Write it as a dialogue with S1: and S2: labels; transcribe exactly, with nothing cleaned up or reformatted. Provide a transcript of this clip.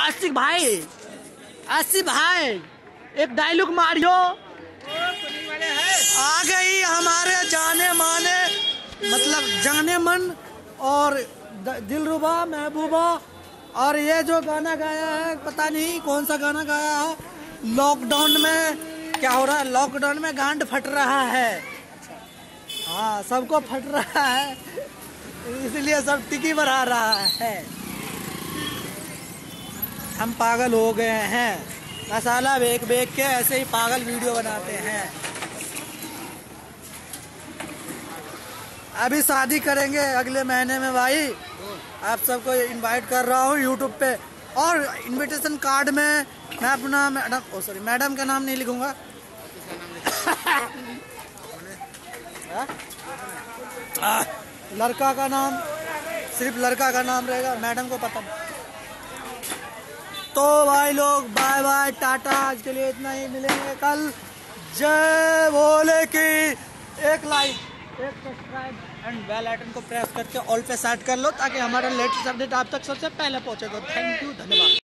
S1: आशिक भाई, आशिक भाई एक डायलॉग मारियो। आ गई हमारे जाने माने, मतलब जाने मन और दिलरुबा महबूबा। और ये जो गाना गाया है, पता नहीं कौन सा गाना गाया है। लॉकडाउन में क्या हो रहा है, लॉकडाउन में गांड फट रहा है। हाँ, सबको फट रहा है, इसलिए सब टिकी बढ़ा रहा है। हम पागल हो गए हैं, मसाला बेच बेच के ऐसे ही पागल वीडियो बनाते हैं। अभी शादी करेंगे अगले महीने में भाई। आप सबको इनवाइट कर रहा हूँ यूट्यूब पे। और इनविटेशन कार्ड में मैं अपना मैडम ओ सॉरी मैडम का नाम नहीं लिखूंगा। आ, लड़का का नाम, सिर्फ लड़का का नाम रहेगा, मैडम को पता नहीं। तो भाई लोग बाय बाय, टाटा। आज के लिए इतना ही, मिलेंगे कल। जय भोले की। एक लाइक, एक सब्सक्राइब एंड बेल आइकन को प्रेस करके ऑल पे सेट कर लो, ताकि हमारा लेटेस्ट अपडेट आप तक सबसे पहले पहुंचे। तो थैंक यू, धन्यवाद।